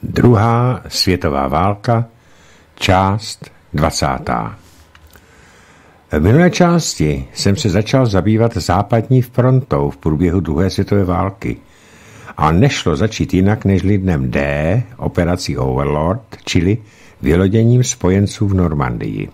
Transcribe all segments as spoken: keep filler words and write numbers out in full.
Druhá světová válka, část dvacátá. V minulé části jsem se začal zabývat západní frontou v průběhu druhé světové války a nešlo začít jinak nežli dnem D, operací Overlord, čili vyloděním spojenců v Normandii.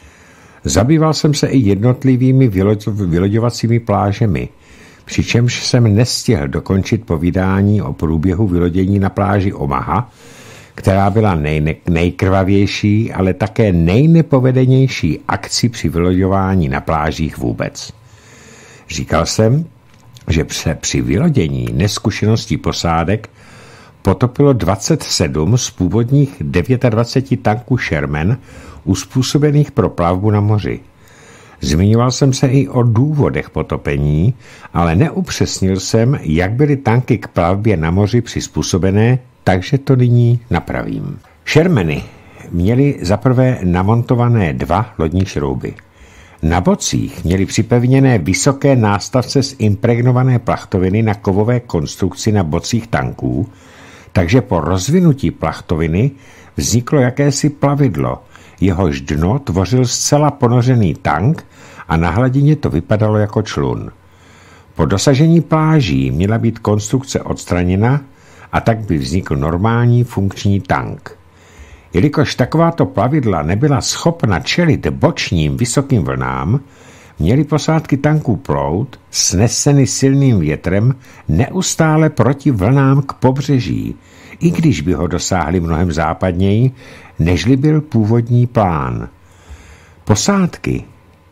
Zabýval jsem se i jednotlivými vyloďovacími plážemi, přičemž jsem nestihl dokončit povídání o průběhu vylodění na pláži Omaha, která byla nej, nejkrvavější, ale také nejnepovedenější akcí při vyloďování na plážích vůbec. Říkal jsem, že při vylodění neskušeností posádek potopilo dvacet sedm z původních dvacet devět tanků Sherman uspůsobených pro plavbu na moři. Zmiňoval jsem se i o důvodech potopení, ale neupřesnil jsem, jak byly tanky k plavbě na moři přizpůsobené, takže to nyní napravím. Shermany měly zaprvé namontované dva lodní šrouby. Na bocích měly připevněné vysoké nástavce z impregnované plachtoviny na kovové konstrukci na bocích tanků, takže po rozvinutí plachtoviny vzniklo jakési plavidlo, jehož dno tvořil zcela ponořený tank a na hladině to vypadalo jako člun. Po dosažení pláží měla být konstrukce odstraněna a tak by vznikl normální funkční tank. Jelikož takováto plavidla nebyla schopna čelit bočním vysokým vlnám, měly posádky tanků plout, sneseny silným větrem, neustále proti vlnám k pobřeží, i když by ho dosáhli mnohem západněji, nežli byl původní plán. Posádky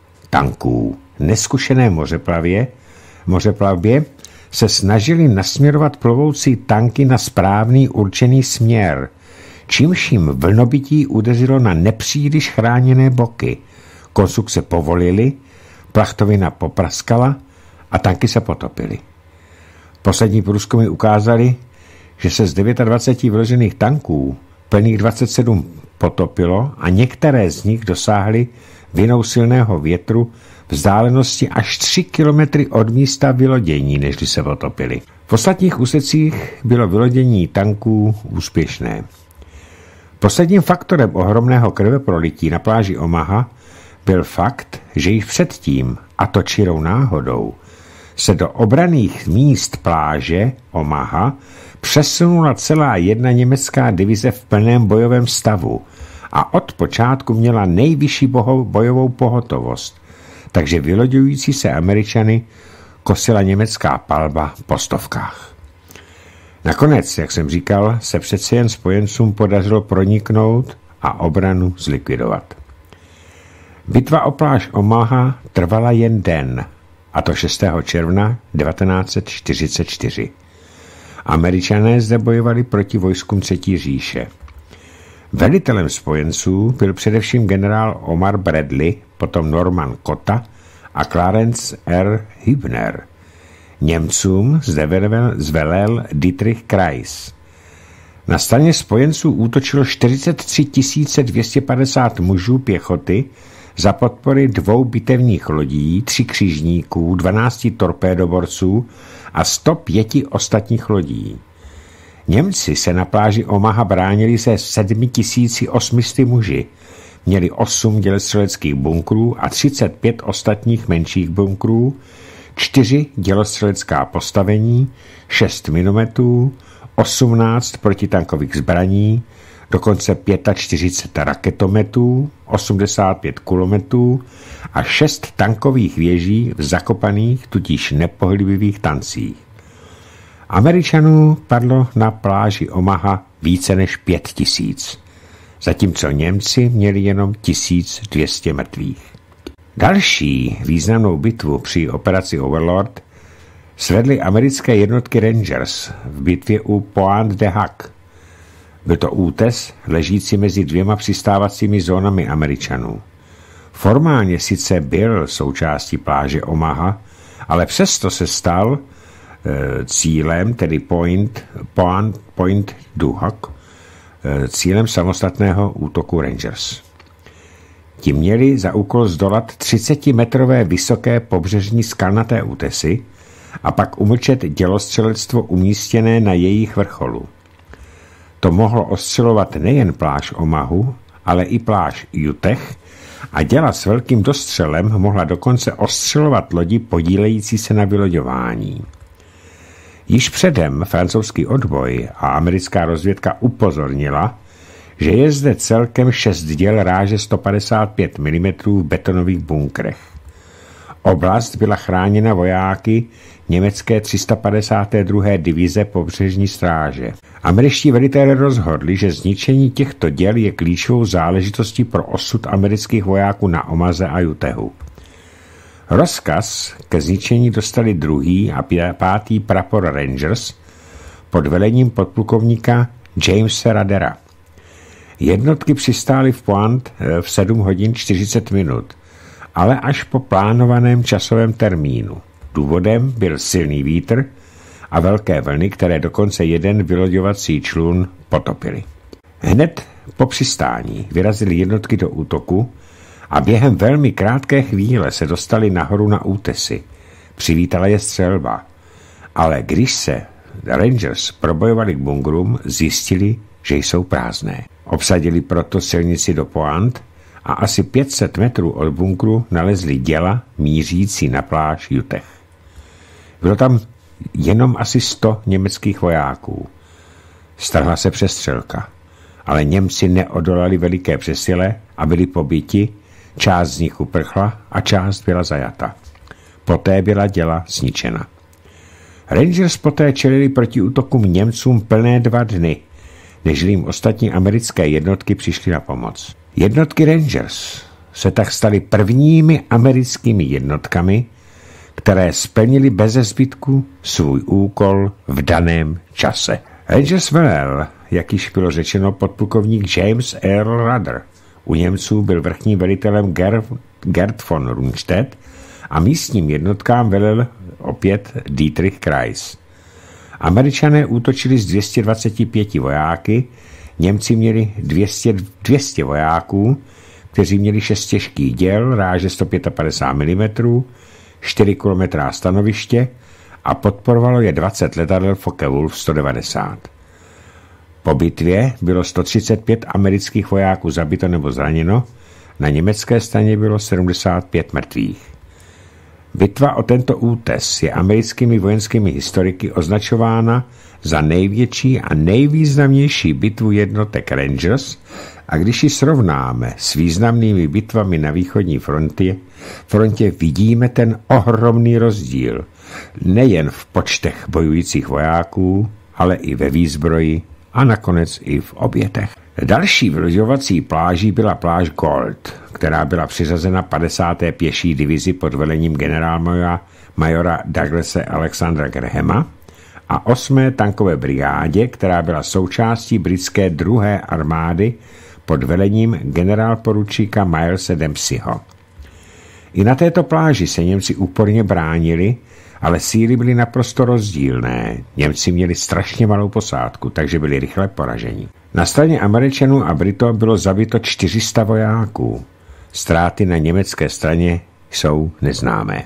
tanků neskušené mořeplavě, mořeplavbě se snažili nasměrovat plovoucí tanky na správný určený směr, čímž jim vlnobytí udeřilo na nepříliš chráněné boky. Konstrukce povolily, plachtovina popraskala a tanky se potopily. Poslední průzkumy ukázaly, že se z dvacet devět vyložených tanků plných dvacet sedm potopilo a některé z nich dosáhly vinou silného větru vzdálenosti až tři kilometry od místa vylodění, nežli se potopili. V ostatních úsecích bylo vylodění tanků úspěšné. Posledním faktorem ohromného krveprolití na pláži Omaha byl fakt, že již předtím, a to čirou náhodou, se do obranných míst pláže Omaha přesunula celá jedna německá divize v plném bojovém stavu a od počátku měla nejvyšší bojovou pohotovost, takže vyloďující se Američany kosila německá palba po stovkách. Nakonec, jak jsem říkal, se přece jen spojencům podařilo proniknout a obranu zlikvidovat. Bitva o pláž Omaha trvala jen den, a to šestého června devatenáct set čtyřicet čtyři. Američané zde bojovali proti vojskům Třetí říše. Velitelem spojenců byl především generál Omar Bradley, potom Norman Cotta a Clarence R. Hübner. Němcům zde zvelel Dietrich Kreis. Na straně spojenců útočilo čtyřicet tři tisíc dvě stě padesát mužů pěchoty za podpory dvou bitevních lodí, tří křižníků, dvanácti torpédoborců a sto pět ostatních lodí. Němci se na pláži Omaha bránili se sedm tisíc osm set muži. Měli osm dělostřeleckých bunkrů a třicet pět ostatních menších bunkrů, čtyři dělostřelecká postavení, šest minometů, osmnáct protitankových zbraní, dokonce čtyřicet pět raketometů, osmdesát pět kulometů a šest tankových věží v zakopaných, tudíž nepohlivých tancích. Američanů padlo na pláži Omaha více než pět tisíc, zatímco Němci měli jenom tisíc dvě stě mrtvých. Další významnou bitvu při operaci Overlord svedly americké jednotky Rangers v bitvě u Pointe de Hac. Byl to útes ležící mezi dvěma přistávacími zónami Američanů. Formálně sice byl součástí pláže Omaha, ale přesto se stal e, cílem, tedy Point, Point, Point du Hoc, e, cílem samostatného útoku Rangers. Ti měli za úkol zdolat třicetimetrové vysoké pobřežní skalnaté útesy a pak umlčet dělostřelectvo umístěné na jejich vrcholu. to mohlo ostřelovat nejen pláž Omahu, ale i pláž Utah a děla s velkým dostřelem mohla dokonce ostřelovat lodi podílející se na vyloďování. Již předem francouzský odboj a americká rozvědka upozornila, že je zde celkem šest děl ráže sto padesát pět milimetrů v betonových bunkrech. Oblast byla chráněna vojáky německé tři sta padesát druhé divize pobřežní stráže. Američtí velitelé rozhodli, že zničení těchto děl je klíčovou záležitostí pro osud amerických vojáků na Omaze a Utahu. Rozkaz ke zničení dostali druhý a pátý prapor Rangers pod velením podplukovníka Jamesa Radera. Jednotky přistály v Pointe v sedm hodin čtyřicet minut, ale až po plánovaném časovém termínu. Důvodem byl silný vítr a velké vlny, které dokonce jeden vyloďovací člun potopily. Hned po přistání vyrazily jednotky do útoku a během velmi krátké chvíle se dostali nahoru na útesy. Přivítala je střelba, ale když se Rangers probojovali k bunkrům, zjistili, že jsou prázdné. Obsadili proto silnici do Pointe a asi pět set metrů od bunkru nalezli děla mířící na pláž Utah. Bylo tam jenom asi sto německých vojáků. Strhla se přestřelka, ale Němci neodolali veliké přesile a byli pobiti, část z nich uprchla a část byla zajata. Poté byla děla zničena. Rangers poté čelili proti útokům Němcům plné dva dny, než jim ostatní americké jednotky přišly na pomoc. Jednotky Rangers se tak staly prvními americkými jednotkami, které splnily beze zbytku svůj úkol v daném čase. Rangers velel, jak již bylo řečeno, podplukovník James Earl Rudder. U Němců byl vrchním velitelem Ger, Gerd von Rundstedt a místním jednotkám velel opět Dietrich Kreis. Američané útočili s dvě stě dvacet pět vojáky, Němci měli dvě stě, dvě stě vojáků, kteří měli šest těžkých děl, ráže sto padesát pět milimetrů, čtyři kilometrá stanoviště a podporovalo je dvacet letadel Focke-Wulf sto devadesát. Po bitvě bylo sto třicet pět amerických vojáků zabito nebo zraněno, na německé straně bylo sedmdesát pět mrtvých. Bitva o tento útes je americkými vojenskými historiky označována za největší a nejvýznamnější bitvu jednotek Rangers a když ji srovnáme s významnými bitvami na východní frontě, frontě vidíme ten ohromný rozdíl nejen v počtech bojujících vojáků, ale i ve výzbroji a nakonec i v obětech. Další vyloďovací pláží byla pláž Gold, která byla přiřazena padesáté pěší divizi pod velením generálmajora majora Douglase Alexandra Grahama a osmé tankové brigádě, která byla součástí britské druhé armády pod velením generálporučíka Milese Dempseyho. I na této pláži se Němci úporně bránili, ale síly byly naprosto rozdílné. Němci měli strašně malou posádku, takže byli rychle poraženi. Na straně Američanů a Britů bylo zabito čtyři sta vojáků. Ztráty na německé straně jsou neznámé.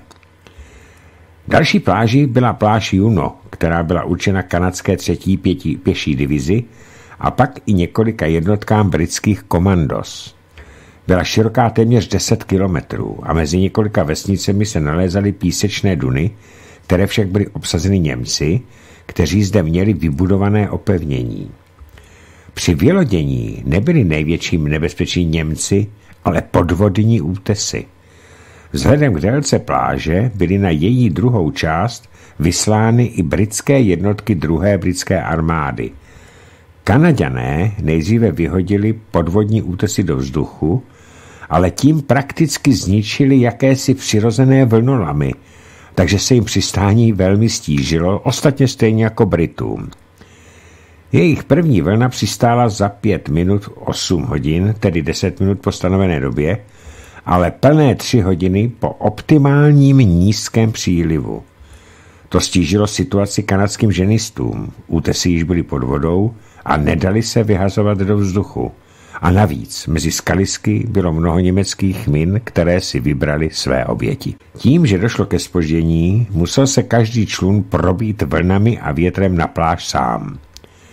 Další pláží byla pláž Juno, která byla určena kanadské třetí pětí, pěší divizi a pak i několika jednotkám britských komandos. Byla široká téměř deset kilometrů a mezi několika vesnicemi se nalézaly písečné duny, které však byly obsazeny Němci, kteří zde měli vybudované opevnění. Při vylodění nebyli největším nebezpečí Němci, ale podvodní útesy. Vzhledem k délce pláže byly na její druhou část vyslány i britské jednotky druhé britské armády. Kanaďané nejdříve vyhodili podvodní útesy do vzduchu, ale tím prakticky zničili jakési přirozené vlnolamy, takže se jim přistání velmi stížilo, ostatně stejně jako Britům. Jejich první vlna přistála za pět minut osm hodin, tedy deset minut po stanovené době, ale plné tři hodiny po optimálním nízkém přílivu. To stížilo situaci kanadským ženistům. Útesy již byly pod vodou a nedali se vyhazovat do vzduchu. A navíc mezi skalisky bylo mnoho německých min, které si vybrali své oběti. Tím, že došlo ke zpoždění, musel se každý člun probít vlnami a větrem na pláž sám.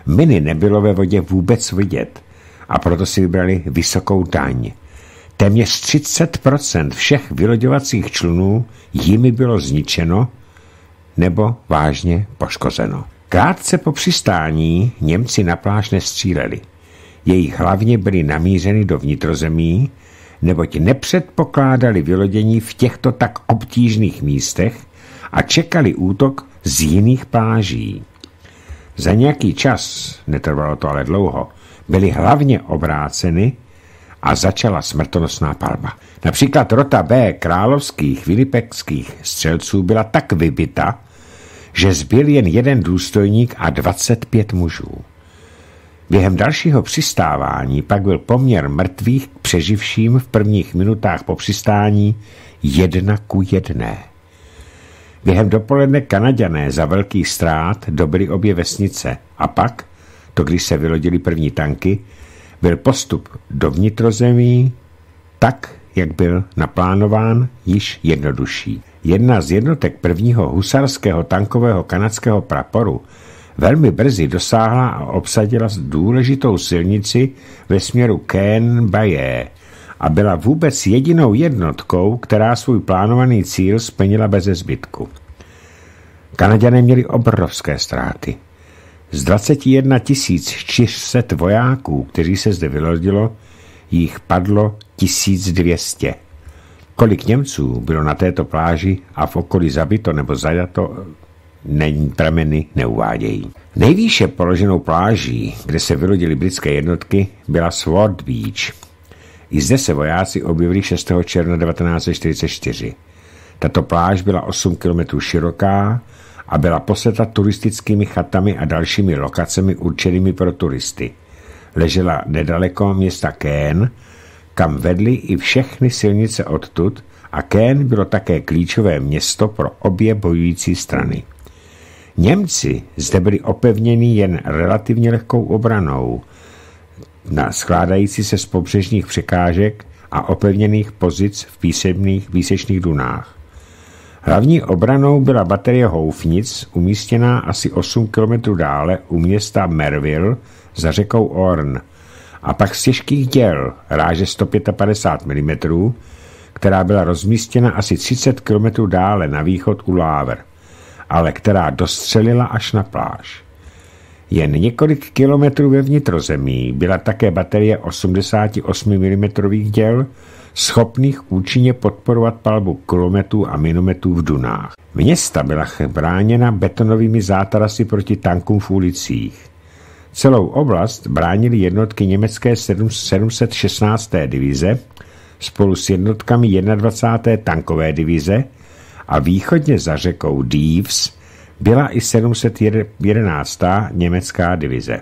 Miny nebylo ve vodě vůbec vidět a proto si vybrali vysokou daň. Téměř třicet procent všech vyloďovacích člunů jimi bylo zničeno nebo vážně poškozeno. Krátce po přistání Němci na pláž nestříleli. Jejich hlavně byly namířeny do vnitrozemí, neboť nepředpokládali vylodění v těchto tak obtížných místech a čekali útok z jiných pláží. Za nějaký čas, netrvalo to ale dlouho, byly hlavně obráceny a začala smrtonosná palba. Například rota B královských vilipekských střelců byla tak vybita, že zbyl jen jeden důstojník a dvacet pět mužů. Během dalšího přistávání pak byl poměr mrtvých k přeživším v prvních minutách po přistání jedna ku jedné. Během dopoledne Kanaďané za velkých ztrát dobyli obě vesnice a pak, to když se vylodili první tanky, byl postup do vnitrozemí tak, jak byl naplánován, již jednodušší. Jedna z jednotek prvního husarského tankového kanadského praporu velmi brzy dosáhla a obsadila důležitou silnici ve směru Caen-Baye a byla vůbec jedinou jednotkou, která svůj plánovaný cíl splnila beze zbytku. Kanaďané měli obrovské ztráty. Z dvacet jedna tisíc čtyři sta vojáků, kteří se zde vylodilo, jich padlo tisíc dvě stě. Kolik Němců bylo na této pláži a v okolí zabito nebo zajato, není prameny neuvádějí. Nejvýše položenou pláží, kde se vylodily britské jednotky, byla Sword Beach. I zde se vojáci objevili šestého června devatenáct set čtyřicet čtyři. Tato pláž byla osm kilometrů široká a byla poseta turistickými chatami a dalšími lokacemi určenými pro turisty. Ležela nedaleko města Caen, kam vedly i všechny silnice odtud, a Caen bylo také klíčové město pro obě bojující strany. Němci zde byli opevněni jen relativně lehkou obranou, na skládající se z pobřežních překážek a opevněných pozic v písemných výsečných dunách. Hlavní obranou byla baterie houfnic, umístěná asi osm kilometrů dále u města Merville za řekou Orne, a pak z těžkých děl ráže sto padesát pět milimetrů, která byla rozmístěna asi třicet kilometrů dále na východ u Láver, ale která dostřelila až na pláž. Jen několik kilometrů ve vnitrozemí byla také baterie osmdesát osm milimetrů děl, schopných účinně podporovat palbu kulometů a minometů v dunách. Města byla bráněna betonovými zátarasy proti tankům v ulicích. Celou oblast bránily jednotky německé sedm set šestnácté divize spolu s jednotkami dvacáté první tankové divize a východně za řekou Dives byla i sedm set jedenáctá německá divize.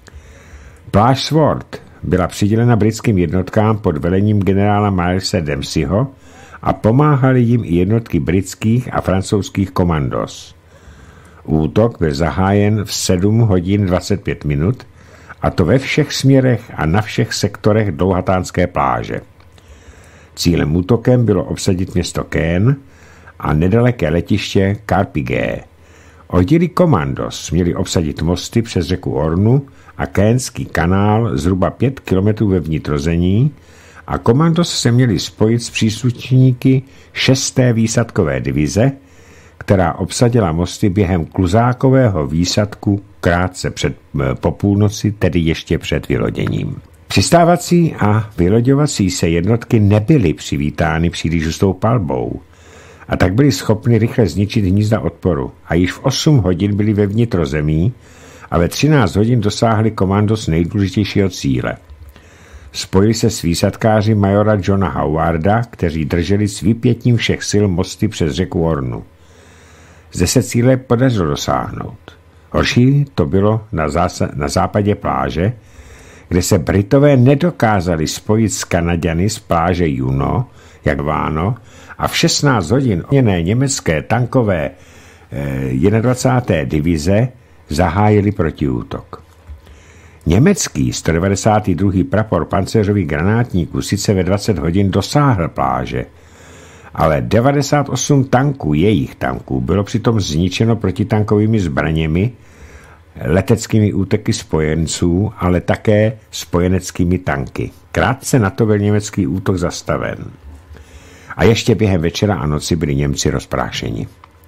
Pláž Sword byla přidělena britským jednotkám pod velením generála Milese Dempseyho a pomáhaly jim i jednotky britských a francouzských komandos. Útok byl zahájen v sedm hodin dvacet pět minut, a to ve všech směrech a na všech sektorech dlouhatánské pláže. Cílem útokem bylo obsadit město Caen a nedaleké letiště Carpigé. Oddíly komandos měly obsadit mosty přes řeku Ornu a Caenský kanál zhruba pět kilometrů ve vnitrozemí a komandos se měli spojit s příslušníky šesté výsadkové divize, která obsadila mosty během kluzákového výsadku krátce před, po půlnoci, tedy ještě před vyloděním. Přistávací a vyloďovací se jednotky nebyly přivítány příliš hustou palbou a tak byly schopny rychle zničit hnízda odporu a již v osm hodin byly ve vnitrozemí a ve třináct hodin dosáhli komandos nejdůležitějšího cíle. Spojili se s výsadkáři majora Johna Howarda, kteří drželi s vypětím všech sil mosty přes řeku Ornu. Zde se cíle podařilo dosáhnout. Horší to bylo na, zás- na západě pláže, kde se Britové nedokázali spojit s Kanaďany z pláže Juno, jak váno, a v šestnáct hodin oněné německé tankové eh, dvacáté první divize zahájili protiútok. Německý sto devadesátý druhý prapor pancéřových granátníků sice ve dvacet hodin dosáhl pláže, ale devadesát osm tanků jejich tanků bylo přitom zničeno protitankovými zbraněmi leteckými útoky spojenců, ale také spojeneckými tanky. Krátce na to byl německý útok zastaven. A ještě během večera a noci byli Němci rozprášeni.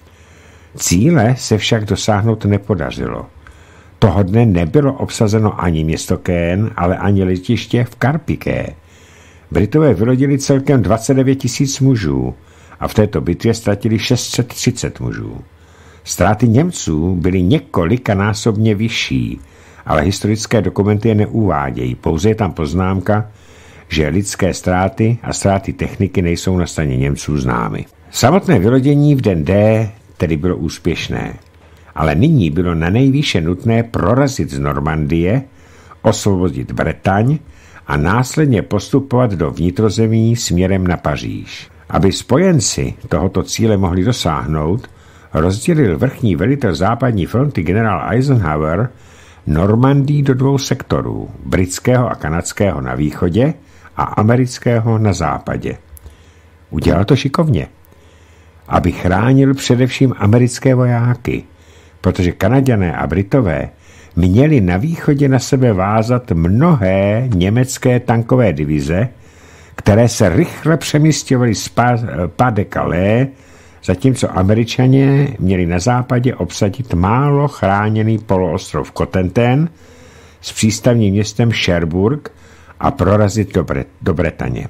Cíle se však dosáhnout nepodařilo. Toho dne nebylo obsazeno ani město Caen, ale ani letiště v Karpiké. Britové vylodili celkem dvacet devět tisíc mužů a v této bitvě ztratili šest set třicet mužů. Ztráty Němců byly několikanásobně vyšší, ale historické dokumenty je neuvádějí. Pouze je tam poznámka, že lidské ztráty a ztráty techniky nejsou na straně Němců známy. Samotné vylodění v den D tedy bylo úspěšné, ale nyní bylo na nejvýše nutné prorazit z Normandie, osvobodit Bretaň a následně postupovat do vnitrozemí směrem na Paříž. Aby spojenci tohoto cíle mohli dosáhnout, rozdělil vrchní velitel západní fronty generál Eisenhower Normandii do dvou sektorů, britského a kanadského na východě a amerického na západě. Udělal to šikovně, aby chránil především americké vojáky, protože Kanaďané a Britové měli na východě na sebe vázat mnohé německé tankové divize, které se rychle přemístěvaly z Pas de Calais, zatímco Američané měli na západě obsadit málo chráněný poloostrov Cotentin s přístavním městem Cherbourg a prorazit do, Bre- do Bretaně.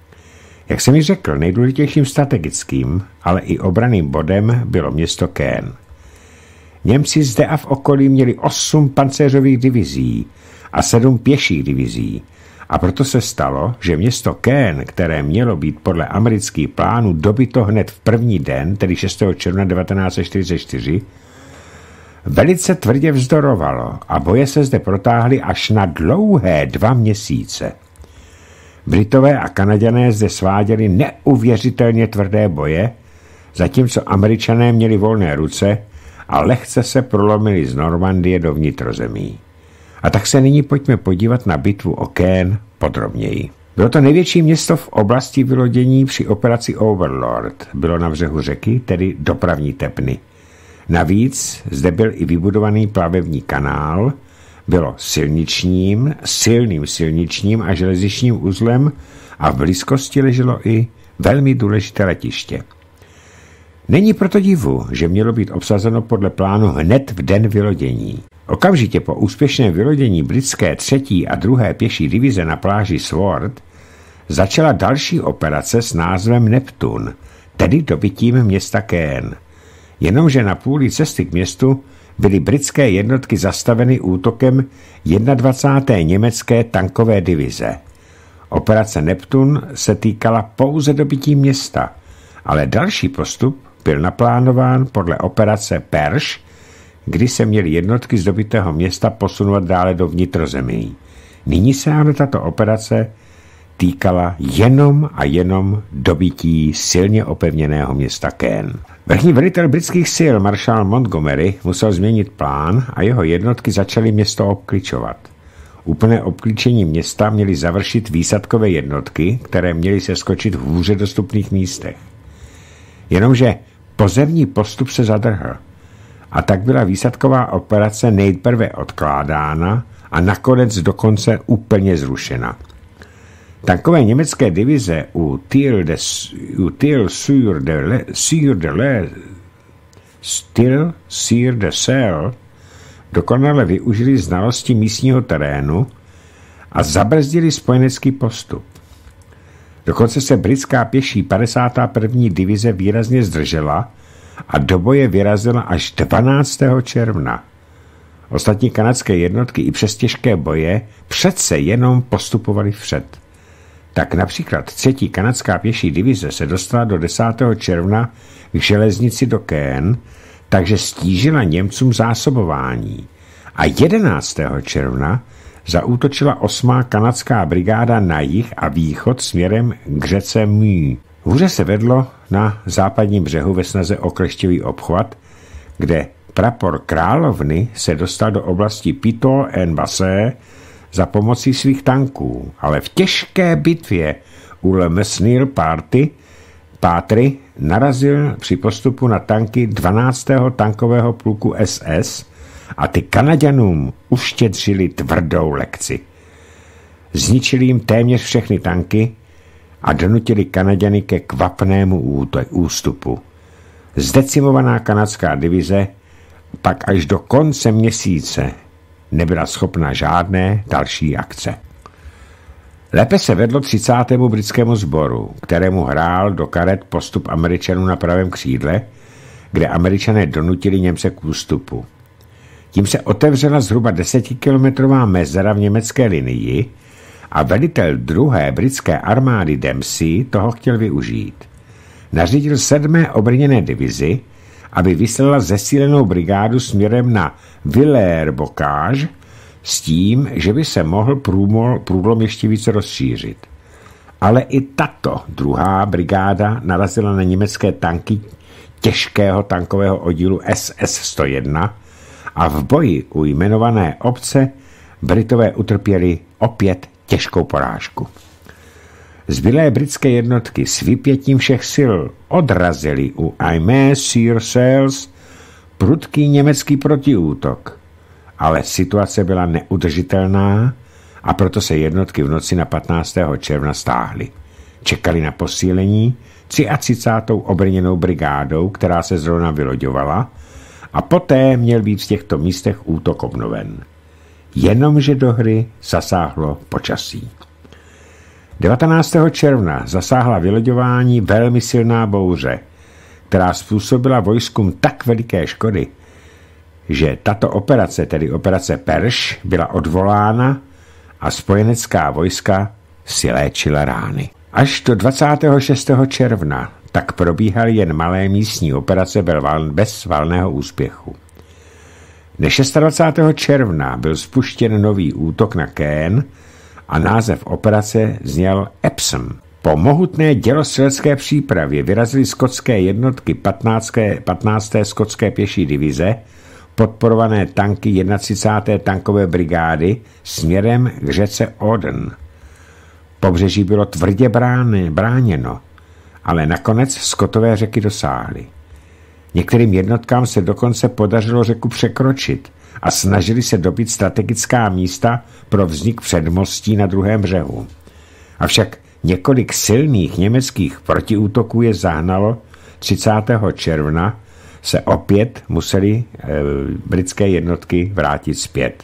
Jak jsem ji řekl, nejdůležitějším strategickým, ale i obranným bodem bylo město Caen. Němci zde a v okolí měli osm pancéřových divizí a sedm pěších divizí, a proto se stalo, že město Caen, které mělo být podle amerických plánů dobyto hned v první den, tedy šestého června devatenáct set čtyřicet čtyři, velice tvrdě vzdorovalo a boje se zde protáhly až na dlouhé dva měsíce. Britové a Kanaďané zde sváděli neuvěřitelně tvrdé boje, zatímco Američané měli volné ruce a lehce se prolomili z Normandie do vnitrozemí. A tak se nyní pojďme podívat na bitvu o Caen podrobněji. Bylo to největší město v oblasti vylodění při operaci Overlord. Bylo na břehu řeky, tedy dopravní tepny. Navíc zde byl i vybudovaný plavební kanál, bylo silničním, silným silničním a železničním uzlem a v blízkosti leželo i velmi důležité letiště. Není proto divu, že mělo být obsazeno podle plánu hned v den vylodění. Okamžitě po úspěšném vylodění britské třetí a druhé pěší divize na pláži Sword začala další operace s názvem Neptun, tedy dobytím města Caen. Jenomže na půli cesty k městu byly britské jednotky zastaveny útokem dvacáté první německé tankové divize. Operace Neptun se týkala pouze dobytí města, ale další postup byl naplánován podle operace Perš, kdy se měly jednotky z dobytého města posunovat dále do vnitrozemí. Nyní se ale tato operace týkala jenom a jenom dobytí silně opevněného města Caen. Vrchní velitel britských sil maršál Montgomery musel změnit plán a jeho jednotky začaly město obkličovat. Úplné obklíčení města měly završit výsadkové jednotky, které měly seskočit v hůře dostupných místech. Jenomže pozemní postup se zadrhl a tak byla výsadková operace nejprve odkládána a nakonec dokonce úplně zrušena. Tankové německé divize u Tir de, u Tir sur de le, sur de le, Tir sur de Sel dokonale využili znalosti místního terénu a zabrzdili spojenecký postup. Dokonce se britská pěší padesátá první divize výrazně zdržela a do boje vyrazila až dvanáctého června. Ostatní kanadské jednotky i přes těžké boje přece jenom postupovaly vpřed. Tak například třetí kanadská pěší divize se dostala do desátého června k železnici do Caen, takže stížila Němcům zásobování. A jedenáctého června zaútočila osmá kanadská brigáda na jih a východ směrem k řece Meuse. Hůře se vedlo na západním břehu ve snaze o kleštivý obchvat, kde prapor královny se dostal do oblasti Pitot-en-Basset za pomocí svých tanků, ale v těžké bitvě u Le Mesnil Party Pátry narazil při postupu na tanky dvanáctého tankového pluku S S a ty Kanaďanům uštědřili tvrdou lekci. Zničili jim téměř všechny tanky a donutili Kanaďany ke kvapnému ústupu. Zdecimovaná kanadská divize pak až do konce měsíce nebyla schopna žádné další akce. Lépe se vedlo třicátému britskému sboru, kterému hrál do karet postup Američanů na pravém křídle, kde Američané donutili Němce k ústupu. Tím se otevřela zhruba desetikilometrová mezera v německé linii a velitel druhé britské armády Dempsey toho chtěl využít. Nařídil sedmé obrněné divizi, aby vyslala zesílenou brigádu směrem na Villers-Bocage s tím, že by se mohl průmol, průlom ještě více rozšířit. Ale i tato druhá brigáda narazila na německé tanky těžkého tankového oddílu S S sto jedna a v boji u jmenované obce Britové utrpěli opět těžkou porážku. Zbylé britské jednotky s vypětím všech sil odrazily u Aimé-sur-Cels prudký německý protiútok, ale situace byla neudržitelná a proto se jednotky v noci na patnáctého června stáhly. Čekali na posílení třicátou obrněnou brigádou, která se zrovna vyloďovala, a poté měl být v těchto místech útok obnoven. Jenomže do hry zasáhlo počasí. devatenáctého června zasáhla vyloďování velmi silná bouře, která způsobila vojskům tak veliké škody, že tato operace, tedy operace Perš, byla odvolána a spojenecká vojska si léčila rány. Až do dvacátého šestého června tak probíhaly jen malé místní operace bez valného úspěchu. Dne dvacátého šestého června byl spuštěn nový útok na Caen a název operace zněl Epsom. Po mohutné dělostřelecké přípravě vyrazily skotské jednotky patnácté. patnácté skotské pěší divize, podporované tanky třicáté první tankové brigády směrem k řece Odden. Pobřeží bylo tvrdě brány, bráněno, ale nakonec skotové řeky dosáhly. Některým jednotkám se dokonce podařilo řeku překročit a snažili se dobít strategická místa pro vznik předmostí na druhém břehu. Avšak několik silných německých protiútoků je zahnalo třicátého června se opět museli e, britské jednotky vrátit zpět.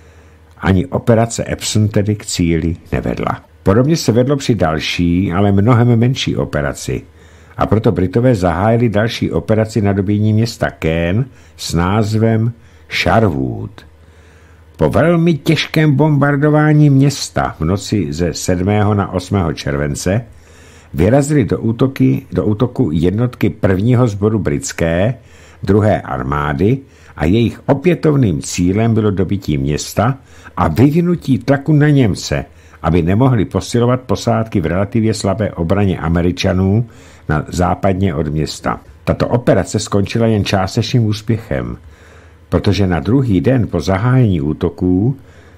Ani operace Epsom tedy k cíli nevedla. Podobně se vedlo při další, ale mnohem menší operaci a proto Britové zahájili další operaci na dobíjení města Caen s názvem Sherwood. Po velmi těžkém bombardování města v noci ze sedmého na osmého července vyrazili do, útoky, do útoku jednotky prvního sboru britské, druhé armády a jejich opětovným cílem bylo dobytí města a vyvinutí tlaku na Němce, aby nemohli posilovat posádky v relativně slabé obraně Američanů na západně od města. Tato operace skončila jen částečným úspěchem, protože na druhý den po zahájení útoků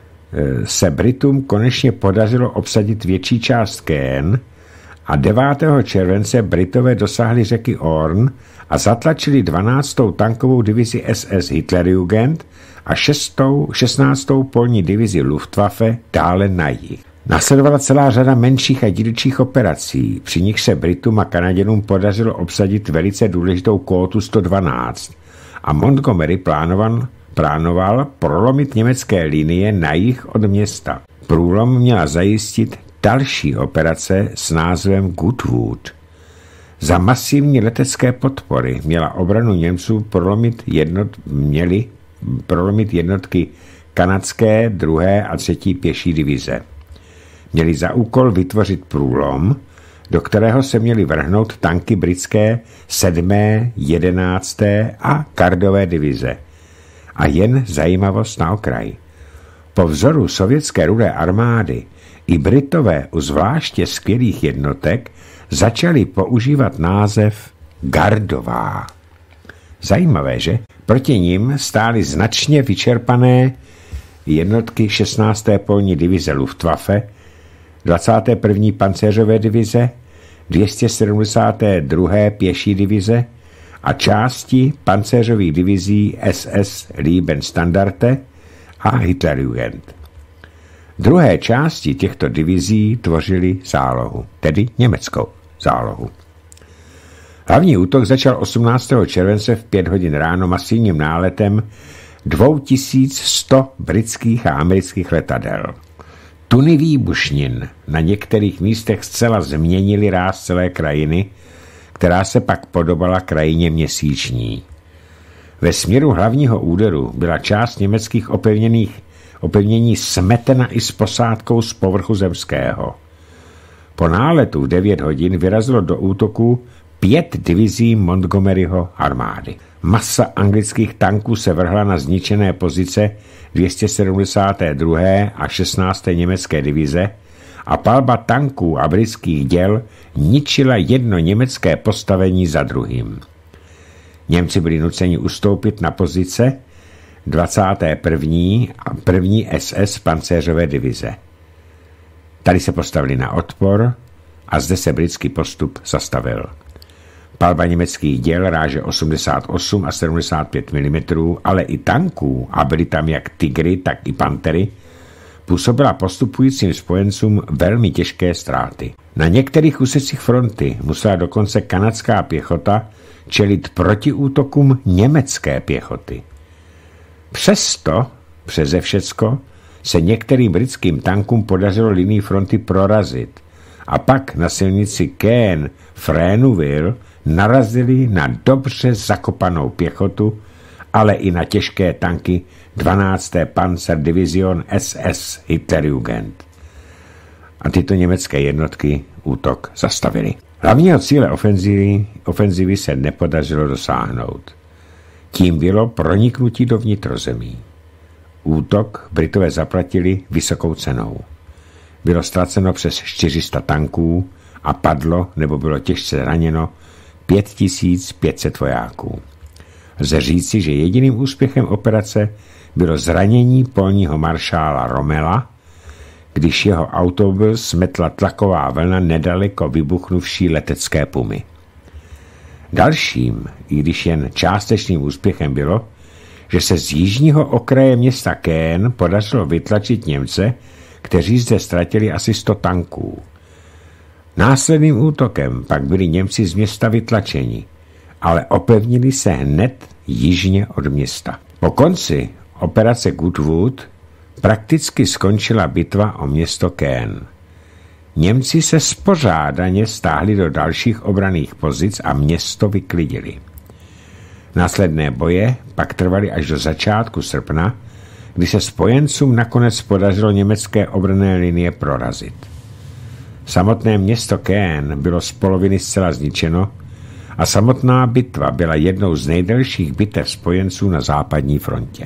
se Britům konečně podařilo obsadit větší část Caen a devátého července Britové dosáhli řeky Orne a zatlačili dvanáctou tankovou divizi S S Hitlerjugend a šestnáctou polní divizi Luftwaffe dále na jih. Následovala celá řada menších a dílčích operací, při nich se Britům a Kanaděnům podařilo obsadit velice důležitou kótu sto dvanáct a Montgomery plánoval, plánoval prolomit německé linie na jih od města. Průlom měla zajistit další operace s názvem Goodwood. Za masivní letecké podpory měla obranu Němců prolomit, jednot, měli prolomit jednotky kanadské druhé a třetí pěší divize. Měli za úkol vytvořit průlom, do kterého se měly vrhnout tanky britské sedmé, jedenácté a kardové divize. A jen zajímavost na okraj. Po vzoru sovětské rudé armády i Britové u zvláště skvělých jednotek začali používat název gardová. Zajímavé, že? Proti nim stály značně vyčerpané jednotky šestnácté polní divize Luftwaffe, dvacáté první pancéřové divize, dvě stě sedmdesáté druhé pěší divize a části pancéřových divizí S S Liebenstandarte a Hitlerjugend. Druhé části těchto divizí tvořily zálohu, tedy německou zálohu. Hlavní útok začal osmnáctého července v pět hodin ráno masivním náletem dva tisíce sto britských a amerických letadel. Tuny výbušnin na některých místech zcela změnily ráz celé krajiny, která se pak podobala krajině měsíční. Ve směru hlavního úderu byla část německých opevněných, opevnění smetena i s posádkou z povrchu zemského. Po náletu v devět hodin vyrazilo do útoku pět divizí Montgomeryho armády. Masa anglických tanků se vrhla na zničené pozice dvě stě sedmdesát dva. a šestnácté německé divize a palba tanků a britských děl ničila jedno německé postavení za druhým. Němci byli nuceni ustoupit na pozice dvacáté první a první S S pancéřové divize. Tady se postavili na odpor a zde se britský postup zastavil. Palba německých děl ráže osmdesát osm a sedmdesát pět milimetrů, ale i tanků, a byly tam jak Tigry, tak i Pantery, působila postupujícím spojencům velmi těžké ztráty. Na některých úsecích fronty musela dokonce kanadská pěchota čelit protiútokům německé pěchoty. Přesto, přeze všecko, se některým britským tankům podařilo linii fronty prorazit a pak na silnici Caen-Frénouville narazili na dobře zakopanou pěchotu, ale i na těžké tanky dvanácté Panzerdivision S S Hitlerjugend. A tyto německé jednotky útok zastavily. Hlavního cíle ofenzivy, ofenzivy se nepodařilo dosáhnout. Tím bylo proniknutí do vnitrozemí. Útok Britové zaplatili vysokou cenou. Bylo ztraceno přes čtyři sta tanků a padlo nebo bylo těžce raněno pět tisíc pět set vojáků. Lze říci, že jediným úspěchem operace bylo zranění polního maršála Rommela, když jeho autobus smetla tlaková vlna nedaleko vybuchnuvší letecké pumy. Dalším, i když jen částečným úspěchem bylo, že se z jižního okraje města Caen podařilo vytlačit Němce, kteří zde ztratili asi sto tanků. Následným útokem pak byli Němci z města vytlačeni, ale opevnili se hned jižně od města. Po konci operace Goodwood prakticky skončila bitva o město Caen. Němci se spořádaně stáhli do dalších obranných pozic a město vyklidili. Následné boje pak trvaly až do začátku srpna, kdy se spojencům nakonec podařilo německé obranné linie prorazit. Samotné město Caen bylo z poloviny zcela zničeno a samotná bitva byla jednou z nejdelších bitev spojenců na západní frontě.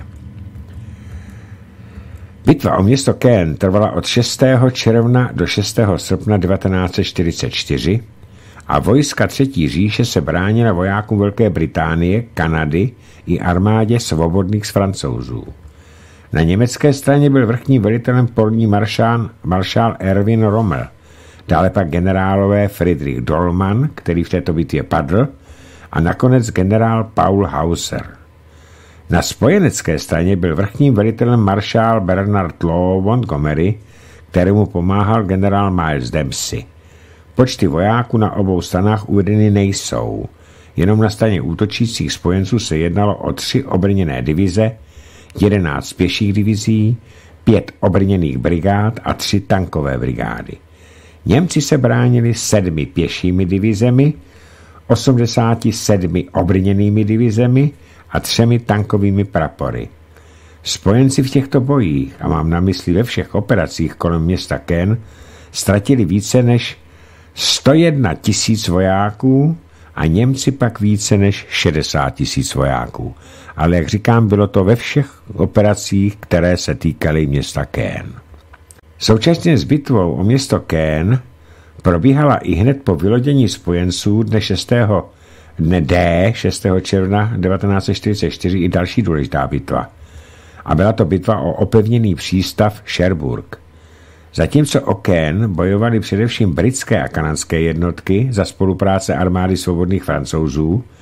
Bitva o město Caen trvala od šestého června do šestého srpna devatenáct set čtyřicet čtyři a vojska Třetí říše se bránila vojákům Velké Británie, Kanady i armádě svobodných z Francouzů. Na německé straně byl vrchním velitelem polní maršál, maršál Erwin Rommel, dále pak generálové Friedrich Dollmann, který v této bitvě padl, a nakonec generál Paul Hauser. Na spojenecké straně byl vrchním velitelem maršál Bernard Law Montgomery, kterému pomáhal generál Miles Dempsey. Počty vojáků na obou stranách uvedeny nejsou. Jenom na straně útočících spojenců se jednalo o tři obrněné divize, jedenáct pěších divizí, pět obrněných brigád a tři tankové brigády. Němci se bránili sedmi pěšími divizemi, osmdesáti sedmi obrněnými divizemi a třemi tankovými prapory. Spojenci v těchto bojích, a mám na mysli ve všech operacích kolem města Caen, ztratili více než sto jedna tisíc vojáků a Němci pak více než šedesát tisíc vojáků. Ale jak říkám, bylo to ve všech operacích, které se týkaly města Caen. Současně s bitvou o město Caen probíhala i hned po vylodění spojenců dne šestého dne D šestého června devatenáct set čtyřicet čtyři i další důležitá bitva. A byla to bitva o opevněný přístav Cherbourg. Zatímco o Caen bojovali především britské a kanadské jednotky za spolupráce armády svobodných Francouzů,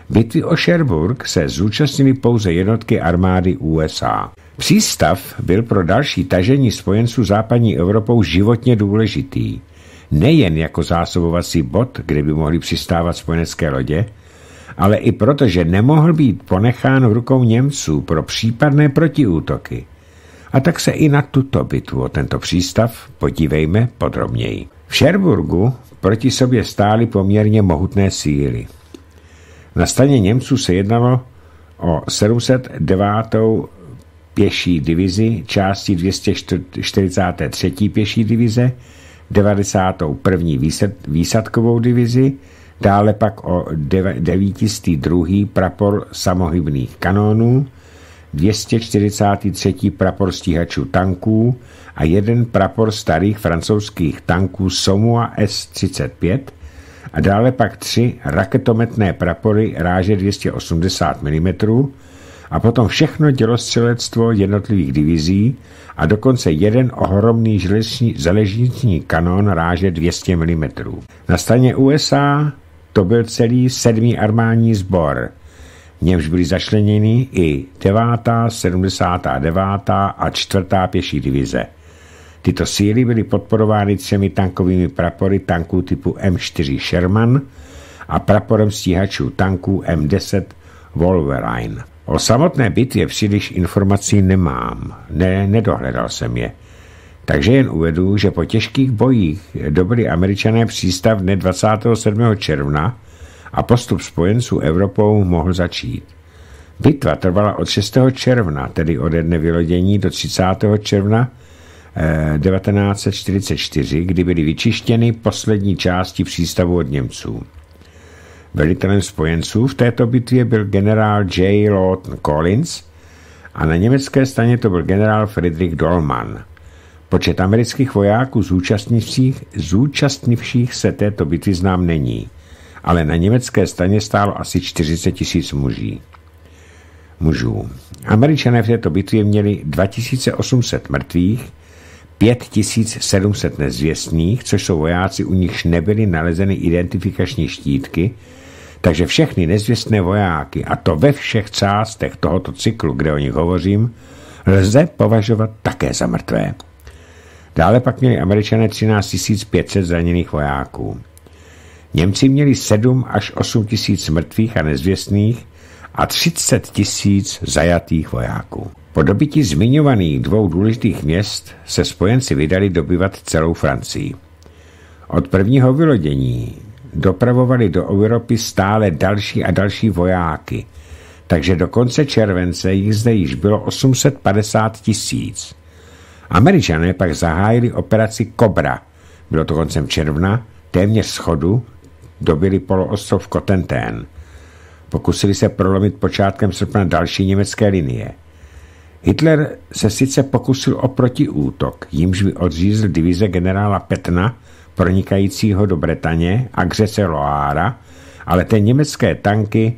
Bitvy o Cherbourg se zúčastnily pouze jednotky armády U S A. Přístav byl pro další tažení spojenců západní Evropou životně důležitý. Nejen jako zásobovací bod, kde by mohly přistávat spojenecké lodě, ale i proto, že nemohl být ponechán v rukou Němců pro případné protiútoky. A tak se i na tuto bitvu o tento přístav podívejme podrobněji. V Cherbourgu proti sobě stály poměrně mohutné síly. Na straně Němců se jednalo o sedm set devátou pěší divizi, části dvě stě čtyřicáté třetí pěší divize, devadesátou první výsadkovou divizi, dále pak o devítistý druhý prapor samohybných kanónů, dvě stě čtyřicátý třetí prapor stíhačů tanků a jeden prapor starých francouzských tanků Somua S třicet pět a dále pak tři raketometné prapory ráže dvě stě osmdesát milimetrů a potom všechno dělostřelectvo jednotlivých divizí a dokonce jeden ohromný železniční kanón ráže dvě stě milimetrů. Na straně U S A to byl celý sedmý armádní sbor, v němž byly začleněny i devátá, sedmdesátá devátá a čtvrtá pěší divize. Tyto síly byly podporovány třemi tankovými prapory tanků typu M čtyři Sherman a praporem stíhačů tanků M deset Wolverine. O samotné bitvě příliš informací nemám, ne, nedohledal jsem je. Takže jen uvedu, že po těžkých bojích dobyli Američané přístav dne dvacátého sedmého června a postup spojenců Evropou mohl začít. Bitva trvala od šestého června, tedy ode dne vylodění, do třicátého června devatenáct set čtyřicet čtyři, kdy byly vyčištěny poslední části přístavu od Němců. Velitelem spojenců v této bitvě byl generál J. Lawton Collins a na německé straně to byl generál Friedrich Dollmann. Počet amerických vojáků zúčastnivších, zúčastnivších se této bitvy znám není, ale na německé straně stálo asi čtyřicet tisíc muží. mužů. Američané v této bitvě měli dva tisíce osm set mrtvých, pět tisíc sedm set nezvěstných, což jsou vojáci, u nichž nebyly nalezeny identifikační štítky, takže všechny nezvěstné vojáky, a to ve všech částech tohoto cyklu, kde o nich hovořím, lze považovat také za mrtvé. Dále pak měli Američané třináct tisíc pět set zraněných vojáků. Němci měli sedm až osm tisíc mrtvých a nezvěstných a třicet tisíc zajatých vojáků. Po dobytí zmiňovaných dvou důležitých měst se spojenci vydali dobyvat celou Francii. Od prvního vylodění dopravovali do Evropy stále další a další vojáky, takže do konce července jich zde již bylo osm set padesát tisíc. Američané pak zahájili operaci Cobra. Bylo to koncem června, téměř schodu dobyli poloostrov Cotentin. Pokusili se prolomit počátkem srpna další německé linie. Hitler se sice pokusil o protiútok, jímž by odřízl divize generála Pettena, pronikajícího do Bretaně a k řece Loára, ale ty německé tanky,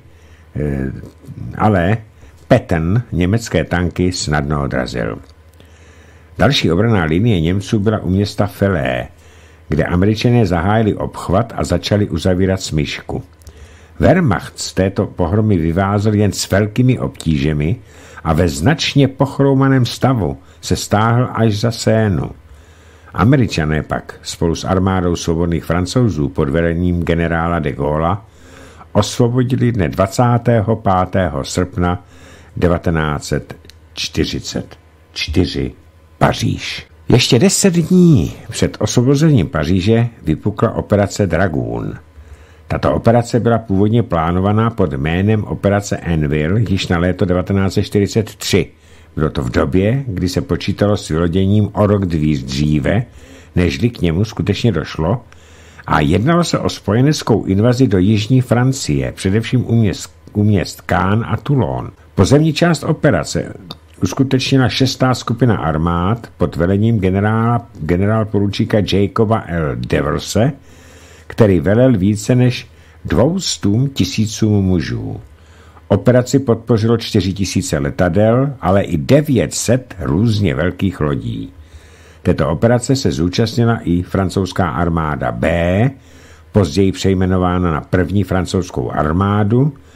ale Petten německé tanky snadno odrazil. Další obranná linie Němců byla u města Fellé, kde Američané zahájili obchvat a začali uzavírat smyčku. Wehrmacht z této pohromy vyvázl jen s velkými obtížemi a ve značně pochroumaném stavu se stáhl až za Sénu. Američané pak spolu s armádou svobodných Francouzů pod vedením generála de Gaulle'a osvobodili dne dvacátého pátého srpna devatenáct set čtyřicet čtyři Paříž. Ještě deset dní před osvobozením Paříže vypukla operace Dragoon. Tato operace byla původně plánovaná pod jménem operace Anvil již na léto devatenáct set čtyřicet tři. Bylo to v době, kdy se počítalo s vyloděním o rok dříve, nežli k němu skutečně došlo, a jednalo se o spojeneckou invazi do jižní Francie, především u měst, u měst Caen a Toulon. Pozemní část operace uskutečnila šestá skupina armád pod velením generála, generál poručíka Jacoba L. Deverse, který velel více než dvoustům tisícům mužů. Operaci podpořilo čtyři tisíce letadel, ale i devět set různě velkých lodí. Této operace se zúčastnila i francouzská armáda B, později přejmenována na první francouzskou armádu,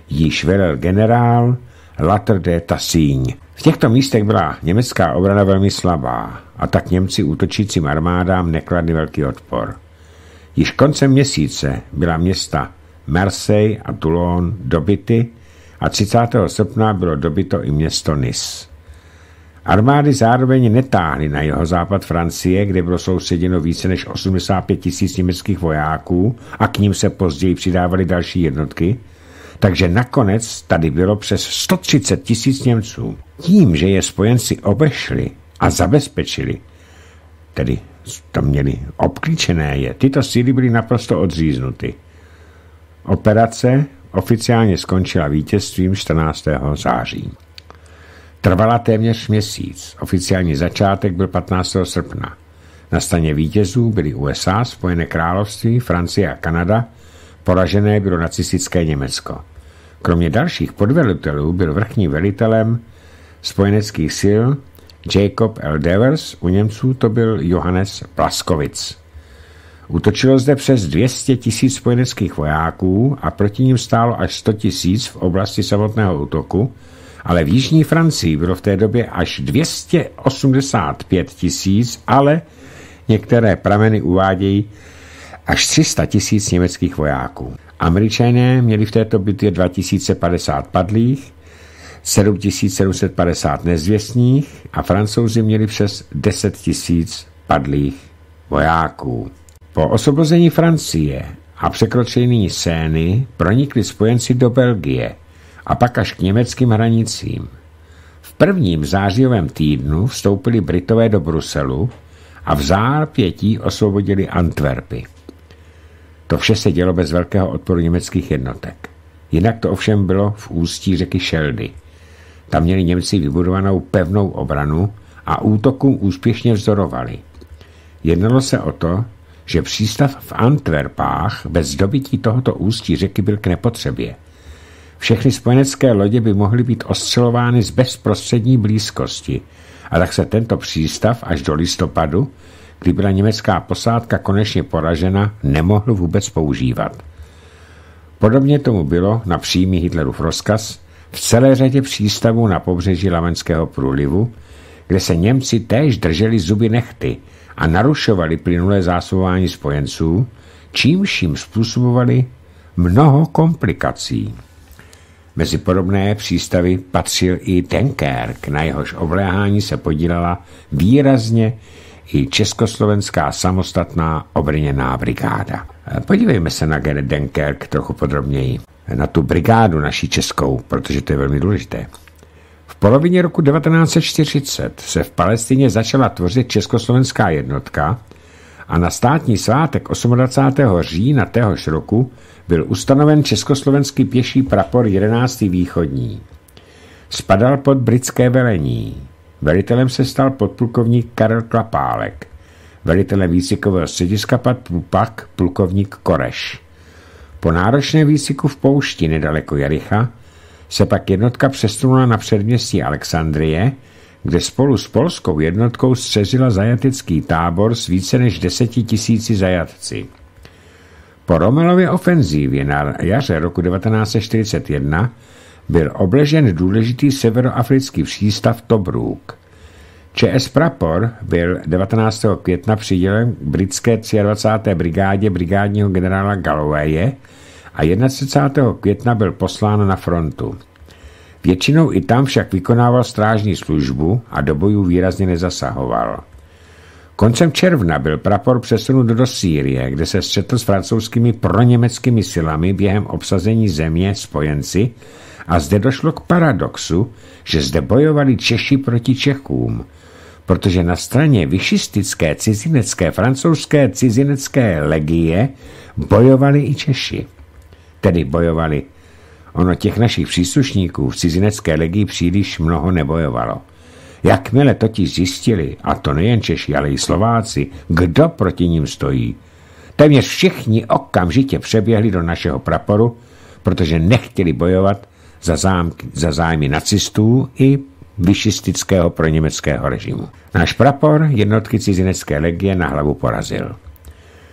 již velel generál Lattre de Tassigny. V těchto místech byla německá obrana velmi slabá a tak Němci útočícím armádám nekladli velký odpor. Již koncem měsíce byla města Marseille a Toulon dobyty a třicátého srpna bylo dobyto i město Nice. Armády zároveň netáhly na jihozápad Francie, kde bylo soustředěno více než osmdesát pět tisíc německých vojáků a k ním se později přidávaly další jednotky, takže nakonec tady bylo přes sto třicet tisíc Němců. Tím, že je spojenci obešli a zabezpečili, tedy to měli obklíčené je, tyto síly byly naprosto odříznuty. Operace oficiálně skončila vítězstvím čtrnáctého září. Trvala téměř měsíc. Oficiální začátek byl patnáctého srpna. Na straně vítězů byly U S A, Spojené království, Francie a Kanada, poražené bylo nacistické Německo. Kromě dalších podvelitelů byl vrchním velitelem spojeneckých sil Jacob L. Devers, u Němců to byl Johannes Blaskowitz. Útočilo zde přes dvě stě tisíc spojeneckých vojáků a proti ním stálo až sto tisíc v oblasti samotného útoku, ale v jižní Francii bylo v té době až dvě stě osmdesát pět tisíc, ale některé prameny uvádějí až tři sta tisíc německých vojáků. Američané měli v této bitvě dva tisíce padesát padlých, sedm tisíc sedm set padesát nezvěstných a Francouzi měli přes deset tisíc padlých vojáků. Po osvobození Francie a překročení Sény pronikli spojenci do Belgie a pak až k německým hranicím. V prvním zářijovém týdnu vstoupili Britové do Bruselu a v zápětí osvobodili Antwerpy. To vše se dělo bez velkého odporu německých jednotek. Jinak to ovšem bylo v ústí řeky Schelde. Tam měli Němci vybudovanou pevnou obranu a útokům úspěšně vzdorovali. Jednalo se o to, že přístav v Antwerpách bez dobytí tohoto ústí řeky byl k nepotřebě. Všechny spojenecké lodě by mohly být ostřelovány z bezprostřední blízkosti a tak se tento přístav až do listopadu, kdy byla německá posádka konečně poražena, nemohl vůbec používat. Podobně tomu bylo na přímý Hitlerův rozkaz v celé řadě přístavů na pobřeží Lamanského průlivu, kde se Němci též drželi zuby nehty a narušovali plynulé zásobování spojenců, čímž jim způsobovali mnoho komplikací. Mezi podobné přístavy patřil i Dunkerque, na jehož obléhání se podílela výrazně i československá samostatná obrněná brigáda. Podívejme se na Dunkerque trochu podrobněji. Na tu brigádu naší českou, protože to je velmi důležité. V polovině roku devatenáct set čtyřicet se v Palestině začala tvořit československá jednotka a na státní svátek dvacátého osmého října téhož roku byl ustanoven československý pěší prapor jedenáctý východní. Spadal pod britské velení. Velitelem se stal podplukovník Karel Klapálek. Velitelem výcvikového střediska pak plukovník Koreš. Po náročném výcviku v poušti nedaleko Jericha se pak jednotka přesunula na předměstí Alexandrie, kde spolu s polskou jednotkou střežila zajatecký tábor s více než deseti tisíci zajatci. Po Romelově ofenzívě na jaře roku devatenáct set čtyřicet jedna byl obležen důležitý severoafrický přístav Tobruk. Č S Prapor byl devatenáctého května přidělen k britské dvacáté třetí brigádě brigádního generála Gallowaye a třicátého prvního května byl poslán na frontu. Většinou i tam však vykonával strážní službu a do bojů výrazně nezasahoval. Koncem června byl Prapor přesunut do Sýrie, kde se střetl s francouzskými proněmeckými silami během obsazení země spojenci a zde došlo k paradoxu, že zde bojovali Češi proti Čechům, protože na straně višistické cizinecké francouzské cizinecké legie bojovali i Češi. Tedy bojovali. Ono těch našich příslušníků v cizinecké legii příliš mnoho nebojovalo. Jakmile totiž zjistili, a to nejen Češi, ale i Slováci, kdo proti ním stojí, téměř všichni okamžitě přeběhli do našeho praporu, protože nechtěli bojovat za, zámky, za zájmy nacistů i višistického proněmeckého režimu. Náš prapor jednotky cizinecké legie na hlavu porazil.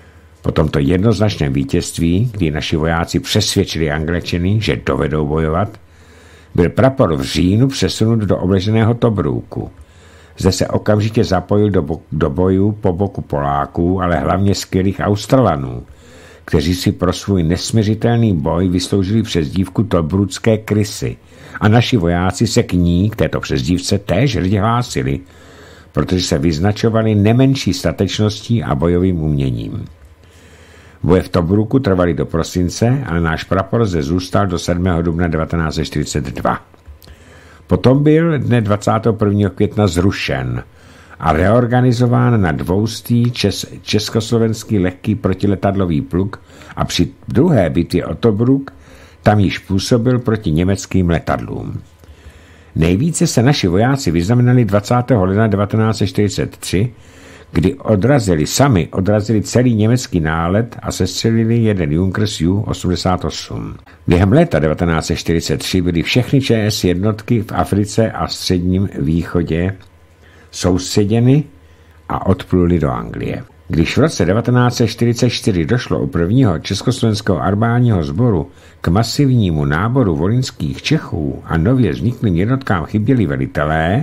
Po tomto jednoznačném vítězství, kdy naši vojáci přesvědčili Angličany, že dovedou bojovat, byl prapor v říjnu přesunut do obleženého Tobruku. Zde se okamžitě zapojil do, bo- do bojů po boku Poláků, ale hlavně skvělých Australanů, kteří si pro svůj nesměřitelný boj vysloužili přezdívku Tobrucké krysy. A naši vojáci se k ní, k této přezdívce, též hrdě hlásili, protože se vyznačovali nemenší statečností a bojovým uměním. Boje v Tobruku trvaly do prosince, ale náš prapor zde zůstal do sedmého dubna devatenáct set čtyřicet dva. Potom byl dne dvacátého prvního května zrušen a reorganizován na dvoustý čes, československý lehký protiletadlový pluk a při druhé bitvě o Tobruk tam již působil proti německým letadlům. Nejvíce se naši vojáci vyznamenali dvacátého ledna devatenáct set čtyřicet tři, kdy odrazili sami odrazili celý německý nálet a sestřelili jeden Junkers Ju osmdesát osm. Během léta devatenáct set čtyřicet tři byly všechny ČS jednotky v Africe a středním východě soustředěny a odpluli do Anglie. Když v roce devatenáct set čtyřicet čtyři došlo u prvního československého armádního sboru k masivnímu náboru volinských Čechů a nově vzniklým jednotkám chyběli velitelé,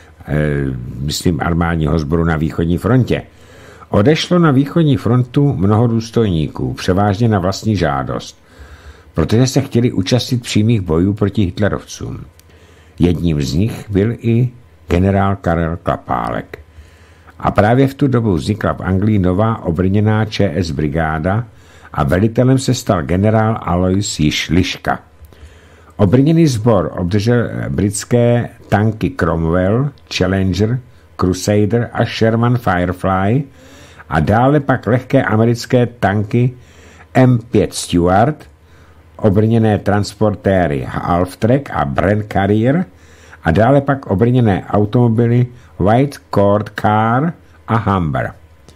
myslím armádního sboru na východní frontě. Odešlo na východní frontu mnoho důstojníků, převážně na vlastní žádost, protože se chtěli účastnit přímých bojů proti hitlerovcům. Jedním z nich byl i generál Karel Klapálek. A právě v tu dobu vznikla v Anglii nová obrněná ČS brigáda a velitelem se stal generál Alois Již Liška. Obrněný sbor obdržel britské tanky Cromwell, Challenger, Crusader a Sherman Firefly a dále pak lehké americké tanky M pět Stuart, obrněné transportéry Half-Track a Brand Carrier a dále pak obrněné automobily White Cord Car a Humber.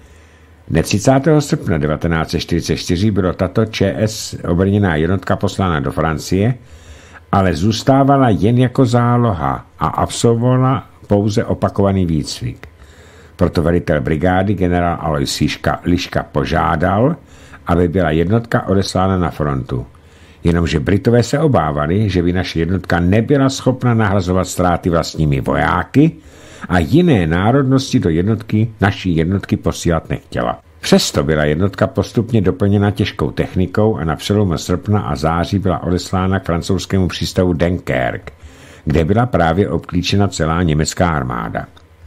Dne třicátého srpna devatenáct set čtyřicet čtyři bylo tato ČS obrněná jednotka poslána do Francie, ale zůstávala jen jako záloha a absolvovala pouze opakovaný výcvik. Proto velitel brigády generál Alois Liška, Liška požádal, aby byla jednotka odeslána na frontu. Jenomže Britové se obávali, že by naše jednotka nebyla schopna nahrazovat ztráty vlastními vojáky a jiné národnosti do jednotky naší jednotky posílat nechtěla. Přesto byla jednotka postupně doplněna těžkou technikou a na přelomu srpna a září byla odeslána k francouzskému přístavu Dunkerque, kde byla právě obklíčena celá německá armáda.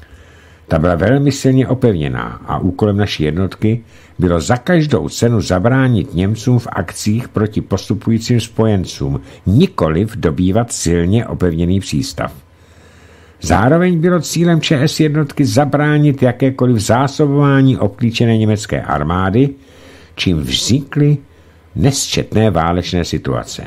Ta byla velmi silně opevněná a úkolem naší jednotky bylo za každou cenu zabránit Němcům v akcích proti postupujícím spojencům, nikoliv dobývat silně opevněný přístav. Zároveň bylo cílem ČS jednotky zabránit jakékoliv zásobování obklíčené německé armády, čím vznikly nesčetné válečné situace.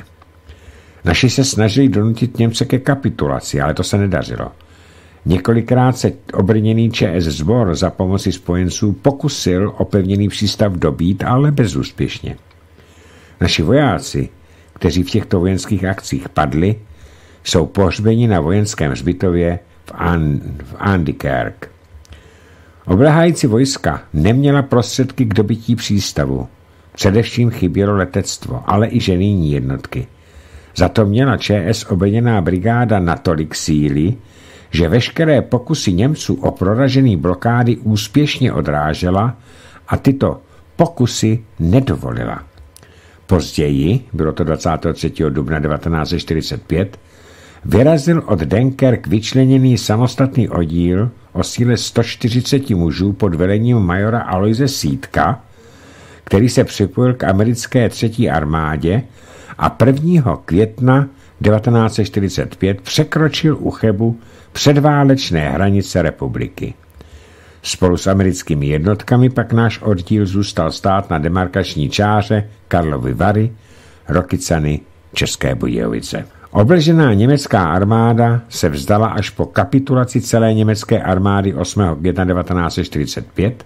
Naši se snažili donutit Němce ke kapitulaci, ale to se nedařilo. Několikrát se obrněný ČS sbor za pomoci spojenců pokusil opevněný přístav dobít, ale bezúspěšně. Naši vojáci, kteří v těchto vojenských akcích padli, jsou pohřbeni na vojenském hřbitově v, An- v Andykerk. Oblehající vojska neměla prostředky k dobytí přístavu. Především chybělo letectvo, ale i ženijní jednotky. Za to měla ČS obrněná brigáda natolik síly, že veškeré pokusy Němců o proražený blokády úspěšně odrážela a tyto pokusy nedovolila. Později, bylo to dvacátého třetího dubna devatenáct set čtyřicet pět, vyrazil od Dunkerque vyčleněný samostatný oddíl o síle sto čtyřicet mužů pod velením majora Aloise Sídka, který se připojil k americké třetí armádě a prvního května devatenáct set čtyřicet pět překročil u Chebu předválečné hranice republiky. Spolu s americkými jednotkami pak náš oddíl zůstal stát na demarkační čáře Karlovy Vary, Rokycany, České Budějovice. Obležená německá armáda se vzdala až po kapitulaci celé německé armády osmého května devatenáct set čtyřicet pět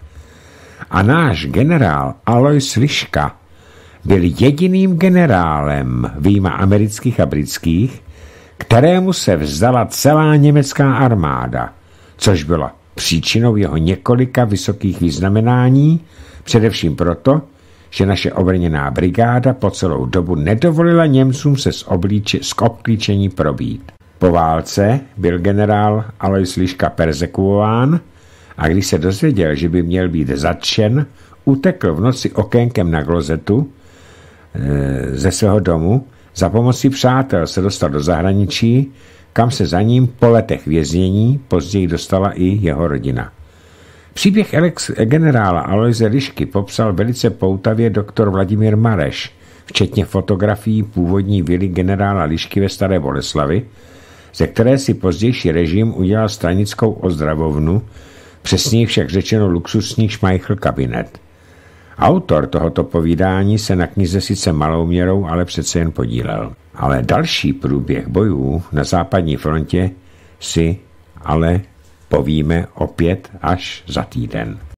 a náš generál Alois Liška byl jediným generálem vyjma amerických a britských, kterému se vzdala celá německá armáda, což byla příčinou jeho několika vysokých vyznamenání, především proto, že naše obrněná brigáda po celou dobu nedovolila Němcům se z, oblíče, z obklíčení probít. Po válce byl generál Alois Liška perzekuován a když se dozvěděl, že by měl být zatčen, utekl v noci okénkem na klozetu e, ze svého domu. Za pomocí přátel se dostal do zahraničí, kam se za ním po letech věznění později dostala i jeho rodina. Příběh ex generála Aloise Lišky popsal velice poutavě doktor Vladimír Mareš, včetně fotografií původní vily generála Lišky ve Staré Boleslavi, ze které si pozdější režim udělal stranickou ozdravovnu, přesněji však řečeno luxusní šmajchl kabinet. Autor tohoto povídání se na knize sice malou měrou, ale přece jen podílel. Ale další průběh bojů na západní frontě si ale povíme opět až za týden.